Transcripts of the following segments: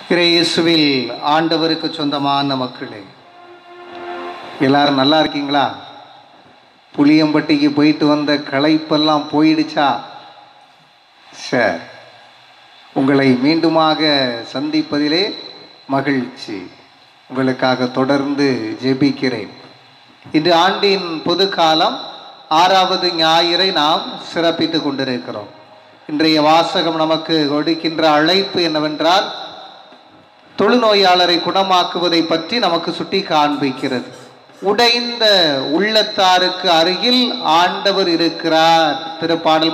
இயேசுவில் ஆண்டவருக்கு சொந்தமான மக்களே, எல்லாரும் நல்லா இருக்கீங்களா? புளியம்பட்டிக்கு போயிட்டு வந்த களைப்பெல்லாம் போயிடுச்சா? சார், உங்களை மீண்டுமாக சந்திப்பதிலே மகிழ்ச்சி. உங்களுக்காக தொடர்ந்து ஜெபிக்கிறேன். இந்த ஆண்டின் பொது காலம் 6வது ஞாயிறை நாம் சிறப்பித்து கொண்டிருக்கிறோம். இன்றைய வாசகம் நமக்கு கொடுக்கின்ற அழைப்பு என்னவென்றால், தொழுநோயாளரை குணமாக்குவதை பற்றி நமக்கு சுட்டி காண்பிக்கிறது. உடைந்த உள்ளத்தாருக்கு அருகில் ஆண்டவர் இருக்கிறார். திருப்பாடல்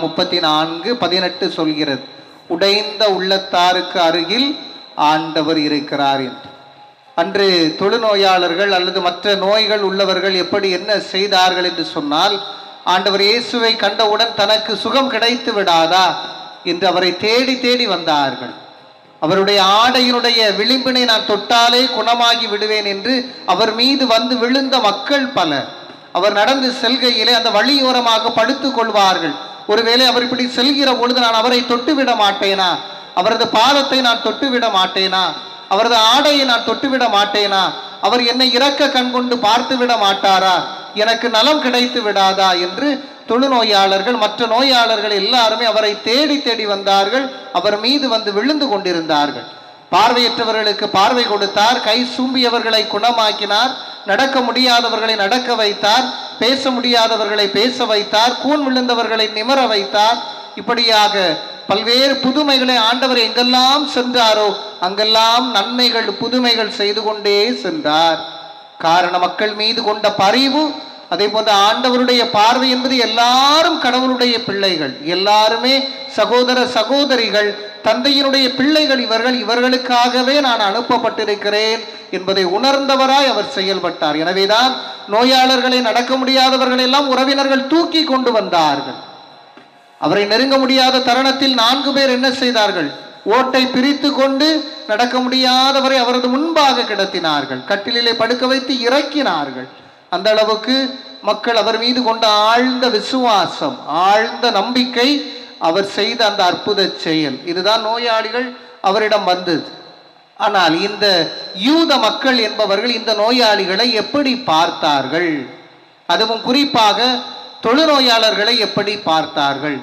34:18 சொல்கிறது, உடைந்த உள்ளத்தாருக்கு அருகில் ஆண்டவர் இருக்கிறார் என்று. அன்று தொழுநோயாளர்கள் அல்லது மற்ற நோய்கள் உள்ளவர்கள் எப்படி என்ன செய்தார்கள் என்று சொன்னால், ஆண்டவர் இயேசுவை கண்டவுடன் தனக்கு சுகம் கிடைத்து விடாதா என்று அவரை தேடி தேடி வந்தார்கள். அவருடைய ஆடையினுடைய விளிம்பினை நான் தொட்டாலே குணமாகி விடுவேன் என்று அவர் மீது வந்து விழுந்த மக்கள் பலர். அவர் நடந்து செல்கையிலே அந்த வழியோரமாக படுத்துக் கொள்வார்கள். ஒருவேளை அவர் இப்படி செல்கிற பொழுது நான் அவரை தொட்டுவிட மாட்டேனா? அவரது பாதத்தை நான் தொட்டுவிட மாட்டேனா? அவரது ஆடையை நான் தொட்டுவிட மாட்டேனா? அவர் என்னை இரக்க கண் கொண்டு பார்த்து விட மாட்டாரா? எனக்கு நலம் கிடைத்து விடாதா என்று தொழுநோயாளர்கள் மற்ற நோயாளர்கள் எல்லாருமே அவரை தேடி தேடி வந்தார்கள். அவர் மீது வந்து விழுந்து கொண்டிருந்தார்கள். பார்வையற்றவர்களுக்கு பார்வை கொடுத்தார், கை சூம்பியவர்களை குணமாக்கினார், நடக்க முடியாதவர்களை நடக்க வைத்தார், பேச முடியாதவர்களை பேச வைத்தார், கூன் விழுந்தவர்களை நிமிர வைத்தார். இப்படியாக பல்வேறு புதுமைகளை ஆண்டவர் எங்கெல்லாம் சென்றாரோ அங்கெல்லாம் நன்மைகள் புதுமைகள் செய்து கொண்டே சென்றார். காரணம், மக்கள் மீது கொண்ட பரிவு. அதே போன்ற ஆண்டவருடைய பார்வை என்பது எல்லாரும் கடவுளுடைய பிள்ளைகள், எல்லாருமே சகோதர சகோதரிகள், தந்தையினுடைய பிள்ளைகள் இவர்கள், இவர்களுக்காகவே நான் அனுப்பப்பட்டிருக்கிறேன் என்பதை உணர்ந்தவராய் அவர் செயல்பட்டார். எனவேதான் நோயாளர்களை, நடக்க முடியாதவர்கள் எல்லாம் உறவினர்கள் தூக்கி கொண்டு வந்தார்கள். அவரை நெருங்க முடியாத தருணத்தில் 4 பேர் என்ன செய்தார்கள்? ஓட்டை பிரித்து கொண்டு நடக்க முடியாதவரை அவரது முன்பாக கிடத்தினார்கள், கட்டிலே படுக்க வைத்து இறக்கினார்கள். அந்த அளவுக்கு மக்கள் அவர் மீது கொண்ட ஆழ்ந்த விசுவாசம், ஆழ்ந்த நம்பிக்கை, அவர் செய்த அந்த அற்புத செயல், இதுதான் நோயாளிகள் அவரிடம் வந்தது. ஆனால் இந்த யூத மக்கள் என்பவர்கள் இந்த நோயாளிகளை எப்படி பார்த்தார்கள்? அதுவும் குறிப்பாக தொழுநோயாளர்களை எப்படி பார்த்தார்கள்?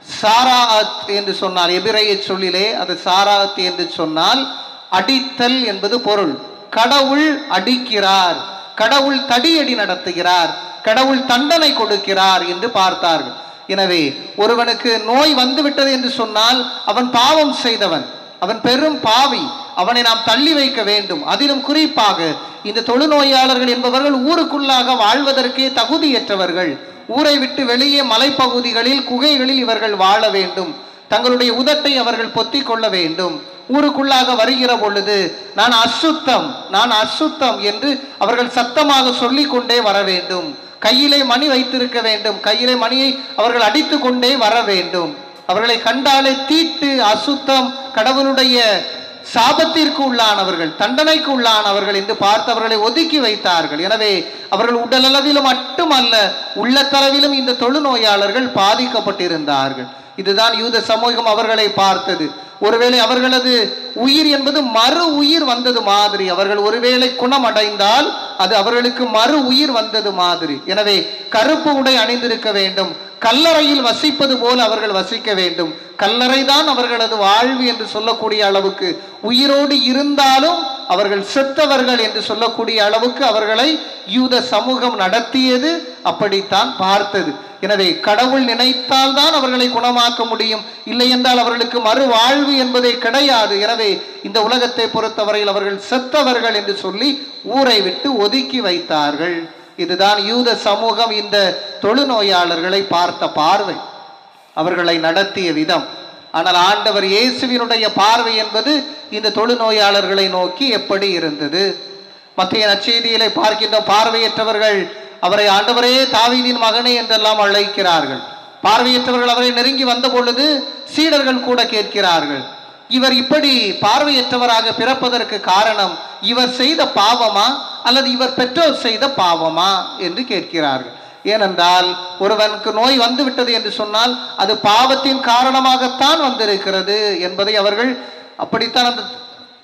சாராத் என்று சொன்னால், எபிரேய சொல்லிலே அது சாராத் என்று சொன்னால் அடித்தல் என்பது பொருள். கடவுள் அடிக்கிறார், கடவுள் தடியடி நடத்துகிறார், கடவுள் தண்டனை கொடுக்கிறார் என்று பார்த்தார்கள். எனவே ஒருவனுக்கு நோய் வந்துவிட்டது என்று சொன்னால் அவன் பாவம் செய்தவன், அவன் பெரும் பாவி, அவனை நாம் தள்ளி வைக்க வேண்டும். அதிலும் குறிப்பாக இந்த தொழுநோயாளர்கள் என்பவர்கள் ஊருக்குள்ளாக வாழ்வதற்கே தகுதியற்றவர்கள். ஊரை விட்டு வெளியே மலைப்பகுதிகளில், குகைகளில் இவர்கள் வாழ வேண்டும். தங்களுடைய உதட்டை அவர்கள் பொத்திக் கொள்ள வேண்டும். ஊருக்குள்ளாக வருகிற பொழுது நான் அசுத்தம், நான் அசுத்தம் என்று அவர்கள் சத்தமாக சொல்லிக் கொண்டே வர வேண்டும். கையிலே மணி வைத்திருக்க வேண்டும், கையிலே மணியை அவர்கள் அடித்து கொண்டே வர வேண்டும். அவர்களை கண்டாலே தீட்டு, அசுத்தம், கடவுளுடைய சாபத்திற்கு உள்ளானவர்கள், தண்டனைக்கு உள்ளானவர்கள் என்று பார்த்து அவர்களை ஒதுக்கி வைத்தார்கள். எனவே அவர்கள் உடலளவிலும் மட்டுமல்ல, உள்ளத்தளவிலும் இந்த தொழுநோயாளர்கள் பாதிக்கப்பட்டிருந்தார்கள். இதுதான் யூத சமூகம் அவர்களை பார்த்தது. ஒருவேளை அவர்களது உயிர் என்பது மறு உயிர் வந்தது மாதிரி, அவர்கள் ஒருவேளை குணமடைந்தால் அது அவர்களுக்கு மறு உயிர் வந்தது மாதிரி. எனவே கருப்பு உடை அணிந்திருக்க வேண்டும், கல்லறையில் வசிப்பது போல அவர்கள் வசிக்க வேண்டும். கல்லறை தான் அவர்களது வாழ்வு என்று சொல்லக்கூடிய அளவுக்கு, உயிரோடு இருந்தாலும் அவர்கள் செத்தவர்கள் என்று சொல்லக்கூடிய அளவுக்கு அவர்களை யூத சமூகம் நடத்தியது, அப்படித்தான் பார்த்தது. எனவே கடவுள் நினைத்தால் தான் அவர்களை குணமாக்க முடியும், இல்லை என்றால் அவர்களுக்கு மறு வாழ்வு என்பதே கிடையாது. எனவே இந்த உலகத்தை பொறுத்தவரையில் அவர்கள் செத்தவர்கள் என்று சொல்லி ஊரை விட்டு ஒதுக்கி வைத்தார்கள். இதுதான் யூத சமூகம் இந்த தொழுநோயாளர்களை பார்த்த பார்வை, அவர்களை நடத்திய விதம். ஆனால் ஆண்டவர் இயேசுவினுடைய பார்வை என்பது இந்த தொழுநோயாளர்களை நோக்கி எப்படி இருந்தது? மத்திய நற்செய்தியிலே பார்க்கின்ற பார்வையற்றவர்கள் அவரை ஆண்டவரே தாவீதின் மகனே என்றெல்லாம் அழைக்கிறார்கள். பார்வையற்றவர்கள் அவரை நெருங்கி வந்த பொழுது சீடர்கள் கூட கேட்கிறார்கள், இவர் இப்படி பார்வையற்றவராக பிறப்பதற்கு காரணம் இவர் செய்த பாவமா அல்லது இவர் பெற்றோர் செய்த பாவமா என்று கேட்கிறார்கள். ஏனென்றால் ஒருவனுக்கு நோய் வந்து விட்டது என்று சொன்னால் அது பாவத்தின் காரணமாகத்தான் வந்திருக்கிறது என்பதை அவர்கள் அப்படித்தான் அந்த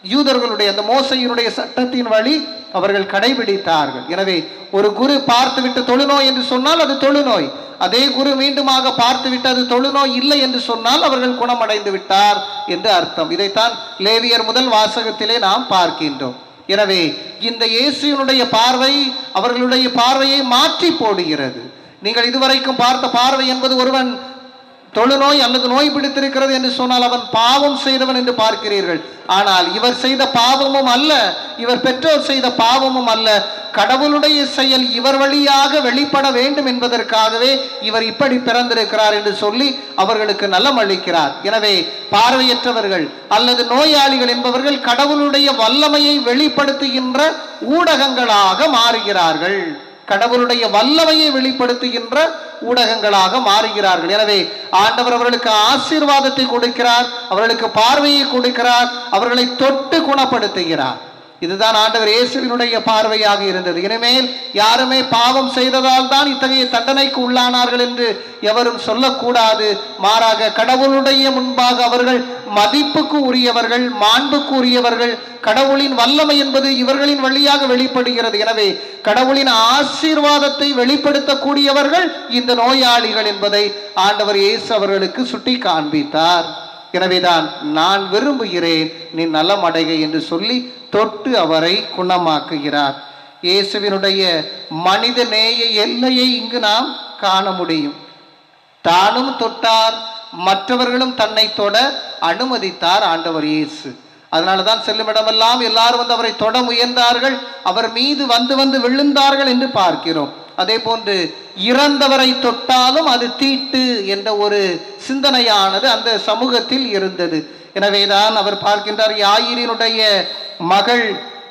யூதர்களுடைய அந்த மோசையினுடைய சட்டத்தின் வழி அவர்கள் கடைபிடித்தார்கள். எனவே ஒரு குரு பார்த்துவிட்டு தொழுநோய் என்று சொன்னால் அது தொழுநோய், அதே குரு மீண்டுமாக பார்த்துவிட்டு அது தொழுநோய் இல்லை என்று சொன்னால் அவர்கள் குணமடைந்து விட்டார் என்று அர்த்தம். இதைத்தான் லேவியர் முதல் வாசகத்திலே நாம் பார்க்கின்றோம். எனவே இந்த இயேசுவினுடைய பார்வை அவர்களுடைய பார்வையை மாற்றி போடுகிறது. நீங்கள் இதுவரைக்கும் பார்த்த பார்வை என்பது ஒருவன் தொழுநோய் அல்லது நோய் பிடித்திருக்கிறது என்று சொன்னால் அவன் பாவம் செய்தவன் என்று பார்க்கிறீர்கள். ஆனால் இவர் செய்த பாவமும் அல்ல, இவர் பெற்றோர் செய்த பாவமும் அல்ல, கடவுளுடைய செயல் இவர் வழியாக வெளிப்பட வேண்டும் என்பதற்காகவே இவர் இப்படி பிறந்திருக்கிறார் என்று சொல்லி அவர்களுக்கு நலம் அளிக்கிறார். எனவே பார்வையற்றவர்கள் அல்லது நோயாளிகள் என்பவர்கள் கடவுளுடைய வல்லமையை வெளிப்படுத்துகின்ற ஊடகங்களாக மாறுகிறார்கள், கடவுளுடைய வல்லமையை வெளிப்படுத்துகின்ற ஊடகங்களாக மாறுகிறார்கள். எனவே ஆண்டவர் அவர்களுக்கு ஆசீர்வாதத்தை கொடுக்கிறார், அவர்களுக்கு பார்வையை கொடுக்கிறார், அவர்களை தொட்டு குணப்படுத்துகிறார். இதுதான் ஆண்டவர் இயேசுவினுடைய பார்வையாக இருந்தது. இனிமேல் யாருமே பாவம் செய்ததால் தான் இத்தகைய தண்டனைக்கு உள்ளானார்கள் என்று எவரும் சொல்லக்கூடாது. மாறாக கடவுளுடைய முன்பாக அவர்கள் மதிப்புக்கு உரியவர்கள், மாண்புக்கு உரியவர்கள். கடவுளின் வல்லமை என்பது இவர்களின் வழியாக வெளிப்படுகிறது. எனவே கடவுளின் ஆசீர்வாதத்தை வெளிப்படுத்தக்கூடியவர்கள் இந்த நோயாளிகள் என்பதை ஆண்டவர் இயேசு அவர்களுக்கு சுட்டி காண்பித்தார். எனவேதான் நான் விரும்புகிறேன் நீ நலம் அடைக என்று சொல்லி தொட்டு அவரை குணமாக்குகிறார். இயேசுவினுடைய மனித நேய எல்லையை இங்கு நாம் காண முடியும். தானும் தொட்டார், மற்றவர்களும் தன்னை தொட அனுமதித்தார் ஆண்டவர் இயேசு. அதனாலதான் செல்லும் இடமெல்லாம் எல்லாரும் வந்து அவரை தொட முயன்றார்கள், அவர் மீது வந்து விழுந்தார்கள் என்று பார்க்கிறோம். அதே போன்று இறந்தவரை தொட்டாலும் அது தீட்டு என்ற ஒரு சிந்தனையானது அந்த சமூகத்தில் இருந்தது. எனவேதான் அவர் பார்க்கின்றார், யாயிரினுடைய மகள்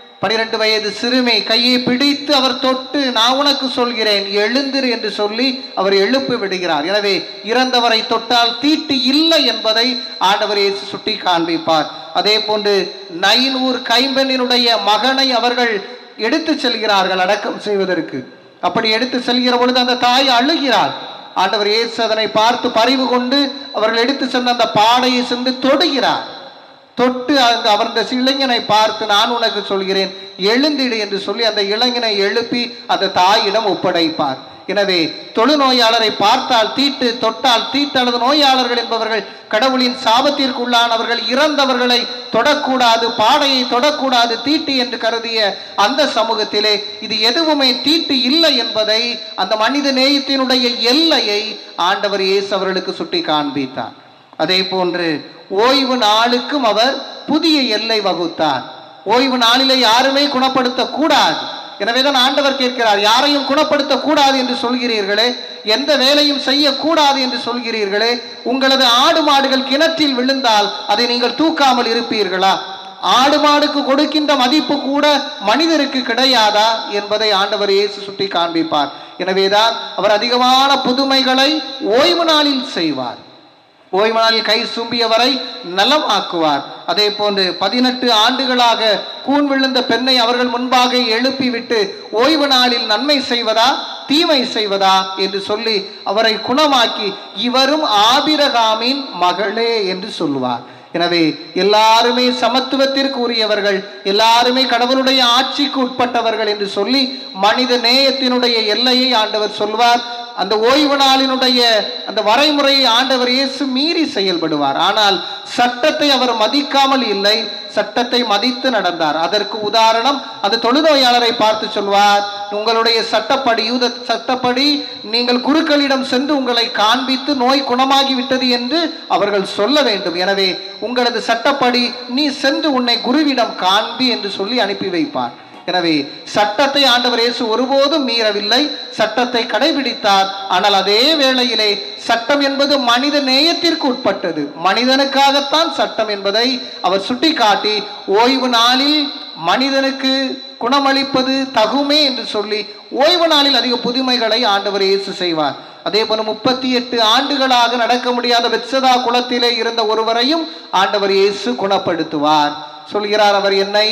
12 வயது சிறுமி கையை பிடித்து அவர் தொட்டு நான் உனக்கு சொல்கிறேன் எழுந்திரு என்று சொல்லி அவர் எழுப்பி விடுகிறார். எனவே இறந்தவரை தொட்டால் தீட்டு இல்லை என்பதை ஆண்டவர் இயேசு சுட்டி காண்பிப்பார். அதே போன்று நைனூர் கைம்பெண்ணினுடைய மகனை அவர்கள் எடுத்து செல்கிறார்கள் அடக்கம் செய்வதற்கு. அப்படி எடுத்து செல்கிற பொழுது அந்த தாய் அழுகிறார். ஆண்டவர் இயேசு அதனை பார்த்து பரிவு கொண்டு அவர்கள் எடுத்து சென்ற அந்த பாடையை சென்று தொடுகிறார். தொட்டு அவர் அந்த இளைஞனை பார்த்து நான் உனக்கு சொல்கிறேன் எழுந்திடு என்று சொல்லி அந்த இளைஞனை எழுப்பி அந்த தாயிடம் ஒப்படைப்பார். எனவே தொழுநோயாளரை பார்த்தால் தீட்டு, தொட்டால் தீட்டு அல்லது நோயாளர்கள் என்பவர்கள் கடவுளின் சாபத்திற்கு உள்ளானவர்கள், இறந்தவர்களை தொடக்கூடாது, பாடையை தொடக்கூடாது, தீட்டு என்று கருதிய அந்த சமூகத்திலே இது எதுவுமே தீட்டு இல்லை என்பதை, அந்த மனித நேயத்தினுடைய எல்லையை ஆண்டவர் இயேசு அவர்களுக்கு சுட்டி காண்பித்தார். அதே போன்று ஓய்வு நாளுக்கும் அவர் புதிய எல்லை வகுத்தார். ஓய்வு நாளிலே யாருமே குணப்படுத்தக்கூடாது. எனவேதான் ஆண்டவர் கேட்கிறார், யாரையும் குணப்படுத்தக்கூடாது என்று சொல்கிறீர்களே, எந்த வேலையும் செய்யக்கூடாது என்று சொல்கிறீர்களே, உங்களது ஆடு மாடுகள் கிணற்றில் விழுந்தால் அதை நீங்கள் தூக்காமல் இருப்பீர்களா? ஆடு மாடுக்கு கொடுக்கின்ற மதிப்பு கூட மனிதருக்கு கிடையாதா என்பதை ஆண்டவர் இயேசு சுட்டி காண்பிப்பார். எனவேதான் அவர் அதிகமான புதுமைகளை ஓய்வு நாளில் செய்வார். ஓய்வு நாளில் கை சும்பியவரை நலமாக்குவார். அதே போன்று 18 ஆண்டுகளாக கூன் விழுந்த பெண்ணை அவர்கள் முன்பாக எழுப்பி விட்டு ஓய்வு நாளில் நன்மை செய்வதா தீமை செய்வதா என்று சொல்லி அவரை குணமாக்கி இவரும் ஆபிரகாமின் மகளே என்று சொல்லுவார். எனவே எல்லாருமே சமத்துவத்திற்கு உரியவர்கள், எல்லாருமே கடவுளுடைய ஆட்சிக்கு உட்பட்டவர்கள் என்று சொல்லி மனித நேயத்தினுடைய எல்லையை ஆண்டவர் சொல்வார். அந்த ஓய்வு நாளினுடைய அந்த வரைமுறையை ஆண்டவர் இயேசு மீறி செயல்படுவார். ஆனால் சட்டத்தை அவர் மதிக்காமல் இல்லை, சட்டத்தை மதித்து நடந்தார். அதற்கு உதாரணம் அந்த தொழுநோயாளரை பார்த்து சொல்வார், உங்களுடைய சட்டப்படி யூத சட்டப்படி நீங்கள் குருக்களிடம் சென்று உங்களை காண்பித்து நோய் குணமாகி விட்டது என்று அவர்கள் சொல்ல வேண்டும். எனவே உங்களது சட்டப்படி நீ சென்று உன்னை குருவிடம் காண்பி என்று சொல்லி அனுப்பி வைப்பார். எனவே சட்டத்தை ஆண்டவர் இயேசு ஒருபோதும் மீறவில்லை, சட்டத்தை கடைபிடித்தார். ஆனால் அதே வேளையிலே சட்டம் என்பது மனித நேயத்திற்கு உட்பட்டது, மனிதனுக்காகத்தான் சட்டம் என்பதை அவர் சுட்டிக்காட்டி ஓய்வு நாளில் மனிதனுக்கு குணமளிப்பது தகுமே என்று சொல்லி ஓய்வு நாளில் அதிக புதுமைகளை ஆண்டவர் இயேசு செய்வார். அதே போல 38 ஆண்டுகளாக நடக்க முடியாத பெத்சதா குளத்திலே இருந்த ஒருவரையும் ஆண்டவர் இயேசு குணப்படுத்துவார். சொல்கிறார், அவர் என்னை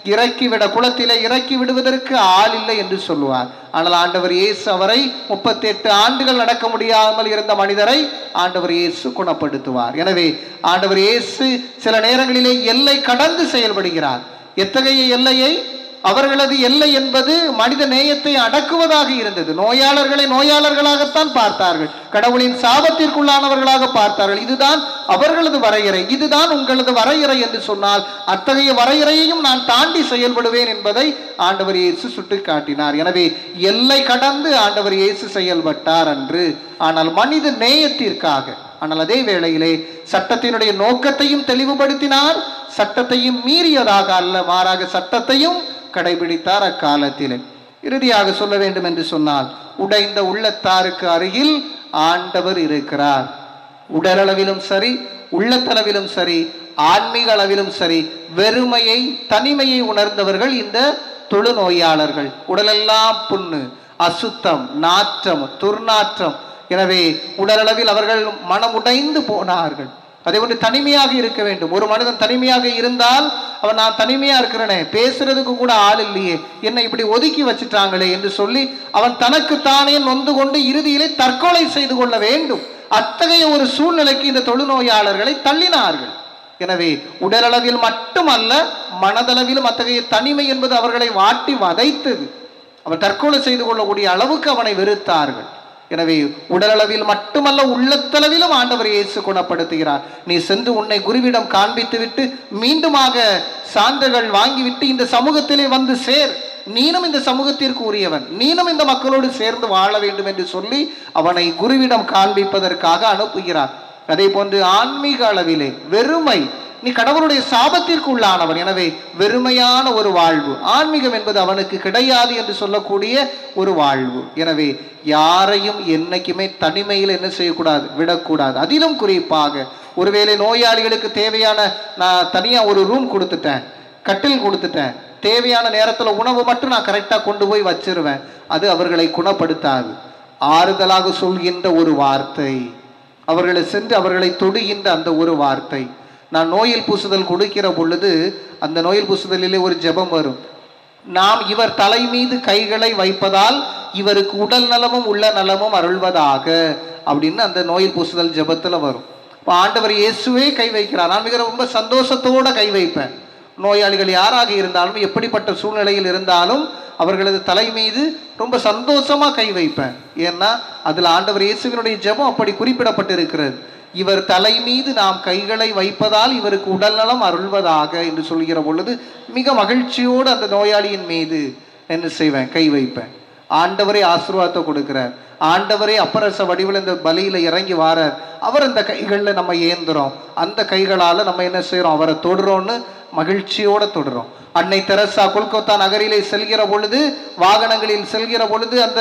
இறக்கிவிட, குளத்திலே இறக்கி விடுவதற்கு ஆள் இல்லை என்று சொல்லுவார். ஆனால் ஆண்டவர் இயேசு அவரை 38 ஆண்டுகள் நடக்க முடியாமல் இருந்த மனிதரை ஆண்டவர் இயேசு குணப்படுத்துவார். எனவே ஆண்டவர் இயேசு சில நேரங்களிலே எல்லை கடந்து செயல்படுகிறார். எத்தகைய எல்லையை? அவர்களது எல்லை என்பது மனித நேயத்தை அடக்குவதாக இருந்தது. நோயாளர்களை நோயாளர்களாகத்தான் பார்த்தார்கள், கடவுளின் சாபத்திற்குள்ளானவர்களாக பார்த்தார்கள். இதுதான் அவர்களது வரையறை, இதுதான் உங்களது வரையறை என்று சொன்னால் அத்தகைய வரையறையையும் நான் தாண்டி செயல்படுவேன் என்பதை ஆண்டவர் இயேசு சுட்டி காட்டினார். எனவே எல்லை கடந்து ஆண்டவர் இயேசு செயல்பட்டார் அன்று, ஆனால் மனித நேயத்திற்காக. ஆனால் அதே வேளையிலே சட்டத்தினுடைய நோக்கத்தையும் தெளிவுபடுத்தினார். சட்டத்தையும் மீறியதாக அல்ல, மாறாக சட்டத்தையும் கடைபிடித்தார் அக்காலத்திலே. இறுதியாக சொல்ல வேண்டும் என்று சொன்னால், உடைந்த உள்ளத்தாருக்கு அருகில் ஆண்டவர் இருக்கிறார். உடலளவிலும் சரி, உள்ளத்தளவிலும் சரி, ஆன்மீக அளவிலும் சரி, வெறுமையை, தனிமையை உணர்ந்தவர்கள் இந்த தொழுநோயாளர்கள். உடலெல்லாம் புண்ணு, அசுத்தம், நாற்றம், துர்நாற்றம். எனவே உடலளவில் அவர்கள் மனம் உடைந்து போனார்கள். அதே போன்று தனிமையாக இருக்க வேண்டும். ஒரு மனிதன் தனிமையாக இருந்தால் அவன் நான் தனிமையா இருக்கிறேனே, பேசுறதுக்கு கூட ஆள் இல்லையே, என்னை இப்படி ஒதுக்கி வச்சுட்டாங்களே என்று சொல்லி அவன் தனக்குத்தானே நொந்து கொண்டு இறுதியிலே தற்கொலை செய்து கொள்ள வேண்டும். அத்தகைய ஒரு சூழ்நிலைக்கு இந்த தொழுநோயாளர்களை தள்ளினார்கள். எனவே உடலளவில் மட்டுமல்ல, மனதளவிலும் அத்தகைய தனிமை என்பது அவர்களை வாட்டி வதைத்தது. அவன் தற்கொலை செய்து கொள்ளக்கூடிய அளவுக்கு அவனை வெறுத்தார்கள். எனவே உடலளவில் மட்டுமல்ல, உள்ளத்தளவிலும் ஆண்டவர் இயேசு குணப்படுத்துகிறார். நீ சென்று உன்னை குருவிடம் காண்பித்து விட்டு மீண்டுமாக சான்றுகள் வாங்கிவிட்டு இந்த சமூகத்திலே வந்து சேர், நீனும் இந்த சமூகத்திற்கு உரியவன், நீனும் இந்த மக்களோடு சேர்ந்து வாழ வேண்டும் என்று சொல்லி அவனை குருவிடம் காண்பிப்பதற்காக அனுப்புகிறார். அதே போன்று ஆன்மீக அளவிலே வெறுமை, நீ கடவுளுடைய சாபத்திற்கு உள்ளானவன், எனவே வெறுமையான ஒரு வாழ்வு, ஆன்மீகம் என்பது அவனுக்கு கிடையாது என்று சொல்லக்கூடிய ஒரு வாழ்வு. எனவே யாரையும் என்னைக்குமே தனிமையில் என்ன செய்யக்கூடாது, விடக்கூடாது. அதிலும் குறிப்பாக ஒருவேளை நோயாளிகளுக்கு தேவையான, நான் தனியாக ஒரு ரூம் கொடுத்துட்டேன், கட்டில் கொடுத்துட்டேன், தேவையான நேரத்தில் உணவு மட்டும் நான் கரெக்டாக கொண்டு போய் வச்சிருவேன், அது அவர்களை குணப்படுத்தாது. ஆறுதலாக சொல்கின்ற ஒரு வார்த்தை, அவர்களை சென்று அவர்களை தொடுகின்ற அந்த ஒரு வார்த்தை. நான் நோயில் பூசுதல் கொடுக்கிற பொழுது அந்த நோயில் பூசுதலிலே ஒரு ஜெபம் வரும். நாம் இவர் தலை மீது கைகளை வைப்பதால் இவருக்கு உடல் நலமும் உள்ள நலமும் அருள்வதாக அப்படின்னு அந்த நோயில் பூசுதல் ஜெபத்துல வரும். இப்போ ஆண்டவர் இயேசுவே கை வைக்கிறார். நான் மிக ரொம்ப சந்தோஷத்தோட கை வைப்பேன். நோயாளிகள் யாராக இருந்தாலும், எப்படிப்பட்ட சூழ்நிலையில் இருந்தாலும் அவர்களது தலை மீது ரொம்ப சந்தோஷமா கை வைப்பேன். ஏன்னா அதுல ஆண்டவர் இயேசுவினுடைய ஜெபம் அப்படி குறிப்பிடப்பட்டிருக்கிறது. இவர் தலை மீது நாம் கைகளை வைப்பதால் இவருக்கு உடல்நலம் அருள்வதாக என்று சொல்கிற பொழுது மிக மகிழ்ச்சியோடு அந்த நோயாளியின் மீது என்ன செய்வேன், கை வைப்பேன். ஆண்டவரே ஆசீர்வாதத்தை கொடுக்கிறார், ஆண்டவரே அப்பரச வடிவில் இந்த பலியில இறங்கி வாரார், அவர் அந்த கைகளில் நம்ம ஏந்துறோம், அந்த கைகளால் நம்ம என்ன செய்யறோம், அவரை தொடுறோம்னு மகிழ்ச்சியோட தொடுறோம். அன்னை தெரசா கொல்கத்தா நகரிலே செல்கிற பொழுது, வாகனங்களில் செல்கிற பொழுது அந்த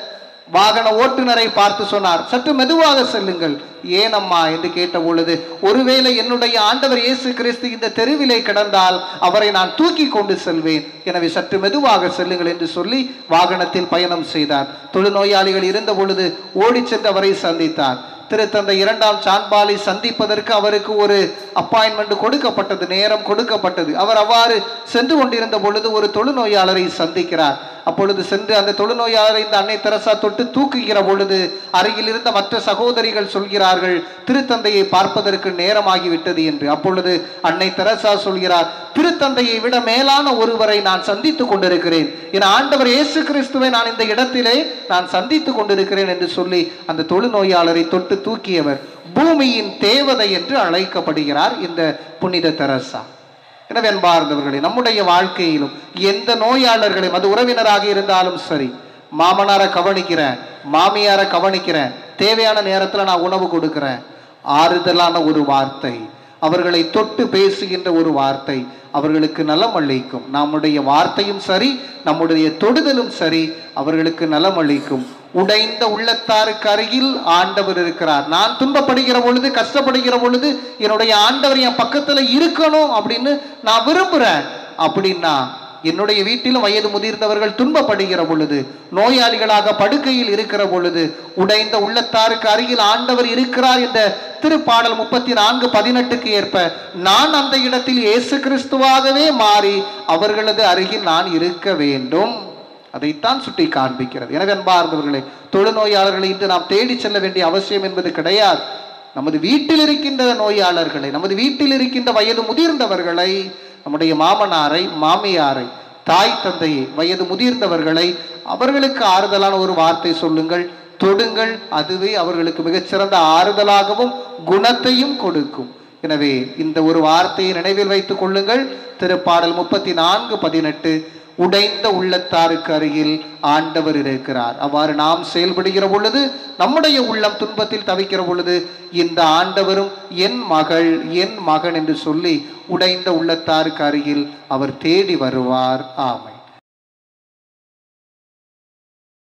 வாகன ஓட்டுநரை பார்த்து சொன்னார், சற்று மெதுவாக செல்லுங்கள். ஏனம்மா என்று கேட்ட பொழுது, ஒருவேளை என்னுடைய ஆண்டவர் இயேசு கிறிஸ்து இந்த தெருவிலே கிடந்தால் அவரை நான் தூக்கி கொண்டு செல்வேன், எனவே சற்று மெதுவாக செல்லுங்கள் என்று சொல்லி வாகனத்தில் பயணம் செய்தார். தொழுநோயாளிகள் இருந்த பொழுது ஓடி சென்று அவரை சந்தித்தார். திருத்தந்தை 2ஆம் சான்பாலை சந்திப்பதற்கு அவருக்கு ஒரு அப்பாயின்மெண்ட் கொடுக்கப்பட்டது, நேரம் கொடுக்கப்பட்டது. அவர் அவ்வாறு சென்று கொண்டிருந்த பொழுது ஒரு தொழுநோயாளரை சந்திக்கிறார். அப்பொழுது சென்று அந்த தொழுநோயாளரை இந்த அன்னை தெரசா தொட்டு தூக்குகிற பொழுது அருகில் இருந்த மற்ற சகோதரிகள் சொல்கிறார்கள், திருத்தந்தையை பார்ப்பதற்கு நேரமாகிவிட்டது என்று. அப்பொழுது அன்னை தெரசா சொல்கிறார், திருத்தந்தையை விட மேலான ஒருவரை நான் சந்தித்துக் கொண்டிருக்கிறேன், என் ஆண்டவர் இயேசு கிறிஸ்துவை நான் இந்த இடத்திலே நான் சந்தித்துக் கொண்டிருக்கிறேன் என்று சொல்லி அந்த தொழுநோயாளரை தொட்டு தூக்கியவர் பூமியின் தேவதை என்று அழைக்கப்படுகிறார் இந்த புனித தெரசா. எனவே அன்பார்ந்தவர்களே, நம்முடைய வாழ்க்கையிலும் எந்த நோயாளர்களையும், அது உறவினராக இருந்தாலும் சரி, மாமனாரை கவனிக்கிறேன், மாமியாரை கவனிக்கிறேன், தேவையான நேரத்தில் நான் உணவு கொடுக்கிறேன், ஆறுதலான ஒரு வார்த்தை, அவர்களை தொட்டு பேசுகின்ற ஒரு வார்த்தை அவர்களுக்கு நலம் அளிக்கும். நம்முடைய வார்த்தையும் சரி, நம்முடைய தொடுதலும் சரி, அவர்களுக்கு நலம் அளிக்கும். உடைந்த உள்ளத்தாருக்கு அருகில் ஆண்டவர் இருக்கிறார். நான் துன்பப்படுகிற பொழுது, கஷ்டப்படுகிற பொழுது என்னுடைய ஆண்டவர் என் பக்கத்துல இருக்கணும் அப்படின்னு நான் விரும்புறேன் அப்படின்னா என்னுடைய வீட்டிலும் வயது முதிர்ந்தவர்கள் துன்பப்படுகிற பொழுது, நோயாளிகளாக படுக்கையில் இருக்கிற பொழுது, உடைந்த உள்ளத்தாருக்கு அருகில் ஆண்டவர் இருக்கிறார் என்ற திருப்பாடல் 34:18 ஏற்ப நான் அந்த இடத்தில் இயேசு கிறிஸ்துவாகவே மாறி அவர்களது அருகில் நான் இருக்க வேண்டும். அதைத்தான் சுட்டி காண்பிக்கிறது. எனவே அன்பார்ந்தவர்களே, தொழுநோயாளர்களை இன்று நாம் தேடி செல்ல வேண்டிய அவசியம் என்பது கிடையாது. நமது வீட்டில் இருக்கின்ற நோயாளர்களை, நமது வீட்டில் இருக்கின்ற வயது முதிர்ந்தவர்களை, நம்முடைய மாமனாரை, மாமியாரை, தாய் தந்தையை, வயது முதிர்ந்தவர்களை அவர்களுக்கு ஆறுதலான ஒரு வார்த்தை சொல்லுங்கள், தொடுங்கள். அதுவே அவர்களுக்கு மிகச்சிறந்த ஆறுதலாகவும் குணத்தையும் கொடுக்கும். எனவே இந்த ஒரு வார்த்தையை நினைவில் வைத்துக் கொள்ளுங்கள். திருப்பாடல் 34:18 உடைந்த உள்ளத்தாருக்கு அருகில் ஆண்டவர் இருக்கிறார். அவ்வாறு நாம் செயல்படுகிற பொழுது, நம்முடைய உள்ளம் துன்பத்தில் தவிக்கிற பொழுது, இந்த ஆண்டவரும் என் மகள், என் மகன் என்று சொல்லி உடைந்த உள்ளத்தாருக்கு அருகில் அவர் தேடி வருவார். ஆமென்.